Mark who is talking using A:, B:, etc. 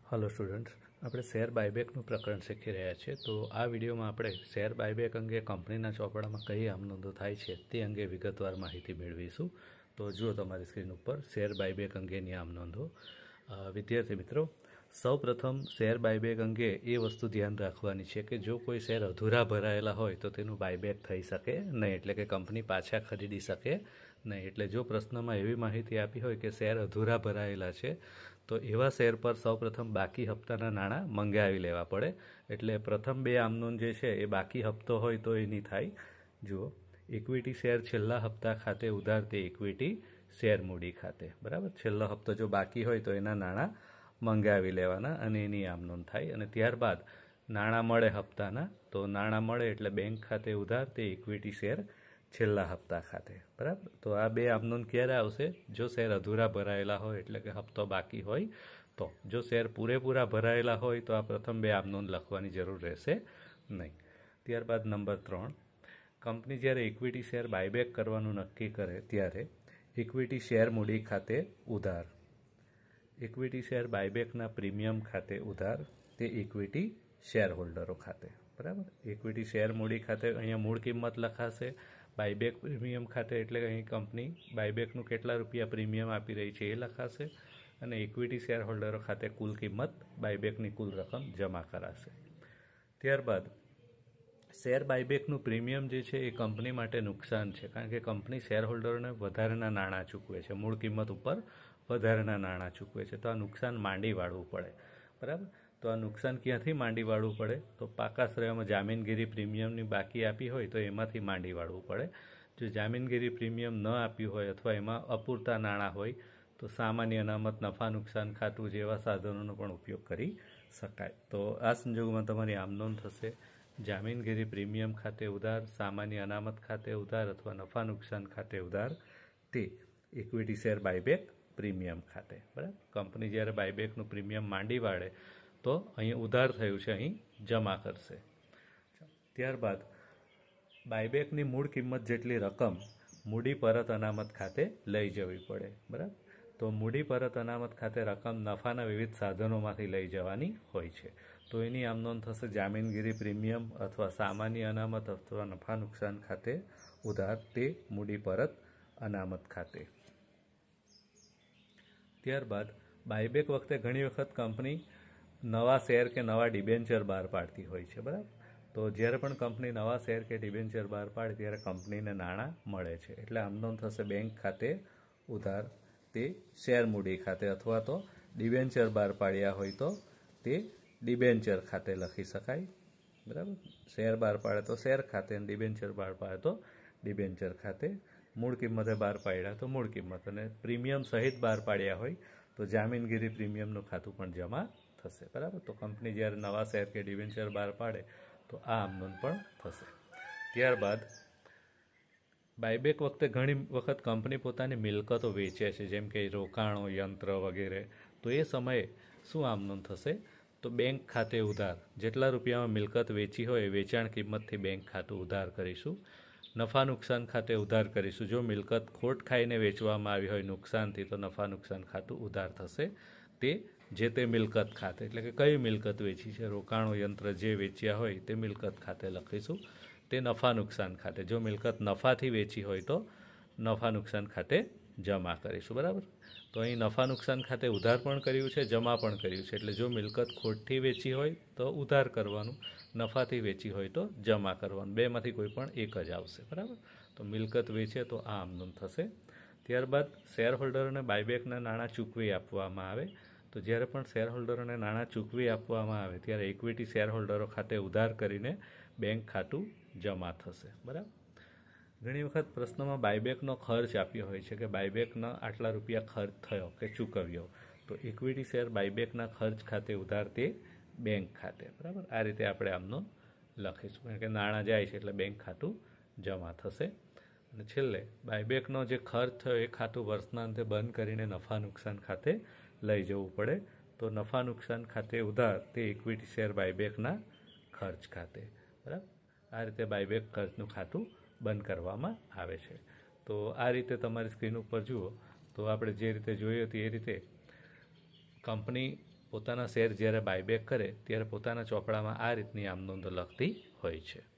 A: Hello students, આપણે share બાયબેકનું પ્રકરણ શીખી રહ્યા છીએ। તો આ વિડીયોમાં આપણે શેર બાયબેક અંગે કંપનીના ચોપડામાં કઈ આમનોંધો થાય છે તે અંગે વિગતવાર માહિતી મેળવીશું। તો જુઓ તમારી સ્ક્રીન ઉપર શેર બાયબેક અંગેની આમનોંધો। વિદ્યાર્થી મિત્રો, સૌપ્રથમ શેર બાયબેક અંગે એ વસ્તુ ધ્યાન રાખવાની છે કે જો કોઈ શેર અધૂરા ભરાયેલા હોય તો તેનું બાયબેક થઈ શકે નહીં, એટલે કે કંપની પાછા ખરીદી શકે નહીં। એટલે જો પ્રશ્નમાં એવી માહિતી આપી હોય કે શેર અધૂરા ભરાયેલા છે તો એવા શેર પર સૌપ્રથમ બાકી હપ્તાના નાણાં મંગાવી લેવા પડે। એટલે પ્રથમ બે આમનોંધ જે છે એ બાકી હપ્તો હોય તો એની થાય। જુઓ, ઇક્વિટી શેર છેલ્લા હપ્તા ખાતે ઉધાર તે ઇક્વિટી શેર મૂડી ખાતે, બરાબર। છેલ્લો હપ્તો જો બાકી હોય તો એના નાણાં મંગાવી લેવાના અને એની આમનોંધ થાય। અને ત્યારબાદ નાણાં મળે હપ્તાના, તો નાણાં મળે એટલે બેંક ખાતે ઉધાર તે ઇક્વિટી શેર છેલ્લા હપ્તા ખાતે, બરાબર। તો આ બે આમનોંધ ક્યારે આવશે? જો શેર અધૂરા ભરાયેલા હોય, એટલે કે હપ્તો બાકી હોય તો। જો શેર પૂરેપૂરા ભરાયેલા હોય તો આ પ્રથમ બે આમનોંધ લખવાની જરૂર રહેશે નહીં। ત્યારબાદ નંબર 3, કંપની જ્યારે ઇક્વિટી શેર બાયબેક કરવાનું નક્કી કરે ત્યારે ઇક્વિટી શેર મૂડી ખાતે ઉધાર, ઇક્વિટી શેર બાયબેકના પ્રીમિયમ ખાતે ઉધાર તે ઇક્વિટી શેર હોલ્ડરો ખાતે, બરાબર। ઇક્વિટી શેર મૂડી ખાતે અહીંયા મૂળ કિંમત લખાશે, બાયબેક પ્રીમિયમ ખાતે એટલે અહીં કંપની બાયબેકનું કેટલા રૂપિયા પ્રીમિયમ આપી રહી છે એ લખાશે, અને ઇક્વિટી શેર હોલ્ડરો ખાતે કુલ કિંમત બાયબેકની કુલ રકમ જમા કરાશે। ત્યારબાદ શેર બાયબેકનું પ્રીમિયમ જે છે એ કંપની માટે નુકસાન છે, કારણ કે કંપની શેર હોલ્ડરોને વધારાના નાણાં ચૂકવે છે, મૂળ કિંમત ઉપર વધારાના નાણાં ચૂકવે છે, તો આ નુકસાન માંડી વાળવું પડે, બરાબર। તો આ નુકસાન ક્યાંથી માંડી વાળવું પડે? તો પાકા શ્રેયમાં જામીનગીરી પ્રીમિયમની બાકી આપી હોય તો એમાંથી માંડી વાળવું પડે। જો જામીનગીરી પ્રીમિયમ ન આપ્યું હોય અથવા એમાં અપૂરતા નાણાં હોય તો સામાન્ય અનામત, નફા નુકસાન ખાતું જેવા સાધનોનો પણ ઉપયોગ કરી શકાય। તો આ સંજોગોમાં તમારી આમનોંધ થશે જામીનગીરી પ્રીમિયમ ખાતે ઉધાર, સામાન્ય અનામત ખાતે ઉધાર અથવા નફા નુકસાન ખાતે ઉધાર તે ઇક્વિટી શેર બાયબેક પ્રીમિયમ ખાતે, બરાબર। કંપની જ્યારે બાયબેકનું પ્રીમિયમ માંડી વાળે તો અહીં ઉધાર થયું છે અહીં જમા કરશે। ત્યારબાદ બાયબેકની મૂળ કિંમત જેટલી રકમ મૂડી પરત અનામત ખાતે લઈ જવી પડે, બરાબર। તો મૂડી પરત અનામત ખાતે રકમ નફાના વિવિધ સાધનોમાંથી લઈ જવાની હોય છે, તો એની આમનોંધ થશે જામીનગીરી પ્રીમિયમ અથવા સામાન્ય અનામત અથવા નફા નુકસાન ખાતે ઉધાર તે મૂડી પરત અનામત ખાતે। ત્યારબાદ બાયબેક વખતે ઘણી વખત કંપની નવા શેર કે નવા ડિબેન્ચર બહાર પાડતી હોય છે, બરાબર। તો જ્યારે પણ કંપની નવા શેર કે ડિબેન્ચર બહાર પાડે ત્યારે કંપનીને નાણાં મળે છે, એટલે આમનોંધ થશે બેંક ખાતે ઉધાર તે શેર મૂડી ખાતે, અથવા તો ડિબેન્ચર બહાર પાડ્યા હોય તો તે ડિબેન્ચર ખાતે લખી શકાય, બરાબર। શેર બહાર પાડે તો શેર ખાતે અને ડિબેન્ચર બહાર પાડે તો ડિબેન્ચર ખાતે। મૂળ કિંમતે બહાર પાડ્યા તો મૂળ કિંમત, અને પ્રીમિયમ સહિત બહાર પાડ્યા હોય તો જામીનગીરી પ્રીમિયમનું ખાતું પણ જમા થશે, બરાબર। તો કંપની જ્યારે નવા શેર કે ડિબેન્ચર બહાર પાડે તો આ આમનોંધ પણ થશે। ત્યારબાદ બાયબેક વખતે ઘણી વખત કંપની પોતાની મિલકતો વેચે છે, જેમ કે રોકાણો, યંત્ર વગેરે, તો એ સમયે શું આમનોંધ થશે? તો બેંક ખાતે ઉધાર, જેટલા રૂપિયામાં મિલકત વેચી હોય વેચાણ કિંમતથી બેંક ખાતું ઉધાર કરીશું। નફા નુકસાન ખાતે ઉધાર કરીશું, જો મિલકત ખોટ ખાઈને વેચવામાં આવી હોય નુકસાનથી તો નફા નુકસાન ખાતું ઉધાર થશે તે જે તે મિલકત ખાતે, એટલે કે કઈ મિલકત વેચી છે, રોકાણો, યંત્ર જે વેચ્યા હોય તે મિલકત ખાતે લખીશું, તે નફા નુકસાન ખાતે। જો મિલકત નફાથી વેચી હોય તો નફા નુકસાન ખાતે જમા કરીશું, બરાબર। તો અહીં નફા નુકસાન ખાતે ઉધાર પણ કર્યું છે, જમા પણ કર્યું છે, એટલે જો મિલકત ખોટથી વેચી હોય તો ઉધાર કરવાનું, નફાથી વેચી હોય તો જમા કરવાનું, બેમાંથી કોઈ પણ એક જ આવશે, બરાબર। તો મિલકત વેચે તો આ આમનોંધ થશે। ત્યારબાદ શેર હોલ્ડરોને બાયબેકના નાણાં ચૂકવી આપવામાં આવે, તો જ્યારે પણ શેર હોલ્ડરોને નાણાં ચૂકવી આપવામાં આવે ત્યારે ઇક્વિટી શેર હોલ્ડરો ખાતે ઉધાર કરીને બેંક ખાતું જમા થશે, બરાબર। ઘણી વખત પ્રશ્નોમાં બાયબેકનો ખર્ચ આપ્યો હોય છે કે બાયબેકના આટલા રૂપિયા ખર્ચ થયો કે ચૂકવ્યો, તો ઇક્વિટી શેર બાયબેકના ખર્ચ ખાતે ઉધાર તે બેંક ખાતે, બરાબર। આ રીતે આપણે આમનો લખીશું, કારણ કે નાણાં જાય છે એટલે બેંક ખાતું જમા થશે। અને છેલ્લે બાયબેકનો જે ખર્ચ થયો એ ખાતું વર્ષના અંતે બંધ કરીને નફા નુકસાન ખાતે લઈ જવું પડે, તો નફા નુકસાન ખાતે ઉધાર તે ઇક્વિટી શેર બાયબેકના ખર્ચ ખાતે, બરાબર। આ રીતે બાયબેક ખર્ચનું ખાતું બંધ કરવામાં આવે છે। તો આ રીતે તમારી સ્ક્રીન ઉપર જુઓ તો આપણે જે રીતે જોઈ હતી એ રીતે કંપની પોતાના શેર જ્યારે બાયબેક કરે ત્યારે પોતાના ચોપડામાં આ રીતની આમનોંધો લખતી હોય છે।